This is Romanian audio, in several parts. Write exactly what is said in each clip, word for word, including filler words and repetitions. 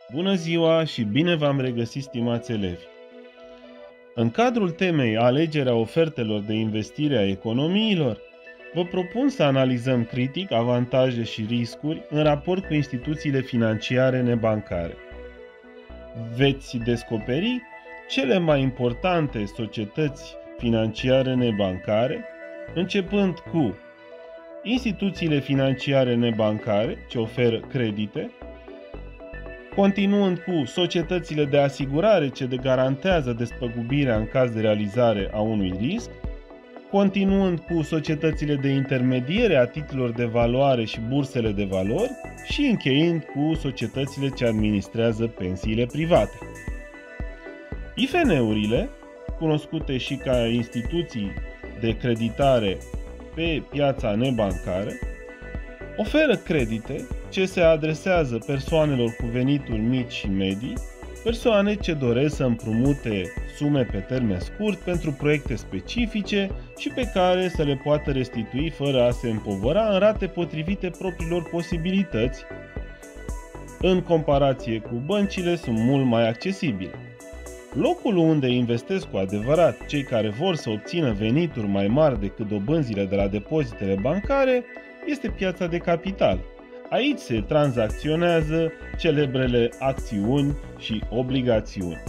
Bună ziua și bine v-am regăsit, stimați elevi! În cadrul temei Alegerea ofertelor de investire a economiilor, vă propun să analizăm critic avantaje și riscuri în raport cu instituțiile financiare nebancare. Veți descoperi cele mai importante societăți financiare nebancare, începând cu instituțiile financiare nebancare ce oferă credite, continuând cu societățile de asigurare ce garantează despăgubirea în caz de realizare a unui risc, continuând cu societățile de intermediere a titlurilor de valoare și bursele de valori și încheind cu societățile ce administrează pensiile private. I F N-urile, cunoscute și ca instituții de creditare pe piața nebancară, oferă credite ce se adresează persoanelor cu venituri mici și medii, persoane ce doresc să împrumute sume pe termen scurt pentru proiecte specifice și pe care să le poată restitui fără a se împovăra în rate potrivite propriilor posibilități. În comparație cu băncile, sunt mult mai accesibile. Locul unde investesc cu adevărat cei care vor să obțină venituri mai mari decât dobânzile de la depozitele bancare este piața de capital. Aici se tranzacționează celebrele acțiuni și obligațiuni.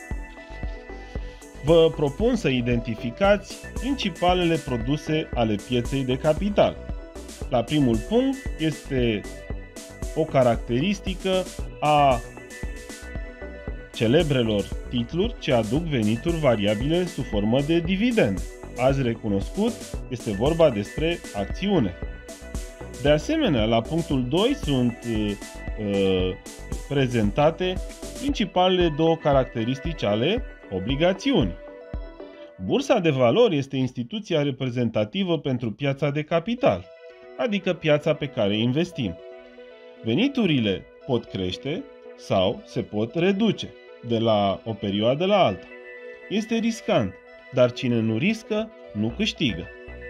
Vă propun să identificați principalele produse ale pieței de capital. La primul punct este o caracteristică a celebrelor titluri ce aduc venituri variabile sub formă de dividende. Azi recunoscut, este vorba despre acțiune. De asemenea, la punctul doi sunt uh, prezentate principalele două caracteristici ale obligațiunii. Bursa de valori este instituția reprezentativă pentru piața de capital, adică piața pe care investim. Veniturile pot crește sau se pot reduce de la o perioadă la alta. Este riscant, dar cine nu riscă, nu câștigă.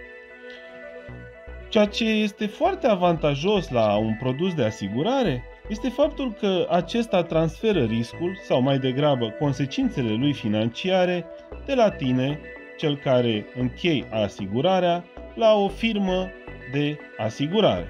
Ceea ce este foarte avantajos la un produs de asigurare este faptul că acesta transferă riscul, sau mai degrabă consecințele lui financiare, de la tine, cel care închei asigurarea, la o firmă de asigurare.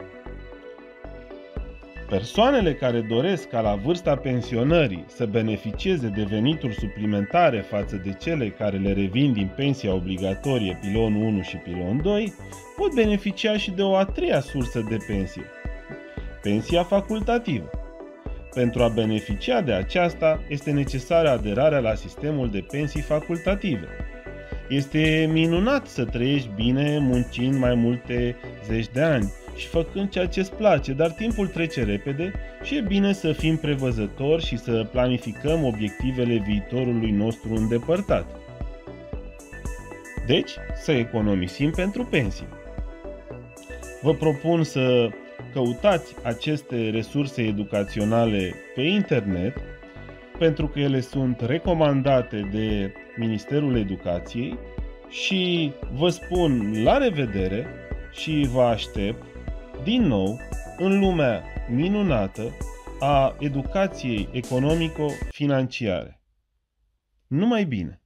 Persoanele care doresc ca la vârsta pensionării să beneficieze de venituri suplimentare față de cele care le revin din pensia obligatorie pilonul unu și pilon doi pot beneficia și de o a treia sursă de pensie, pensia facultativă. Pentru a beneficia de aceasta este necesară aderarea la sistemul de pensii facultative. Este minunat să trăiești bine muncind mai multe zeci de ani și făcând ceea ce îți place, dar timpul trece repede și e bine să fim prevăzători și să planificăm obiectivele viitorului nostru îndepărtat. Deci, să economisim pentru pensii. Vă propun să căutați aceste resurse educaționale pe internet, pentru că ele sunt recomandate de Ministerul Educației și vă spun la revedere și vă aștept din nou în lumea minunată a educației economico-financiare. Numai bine!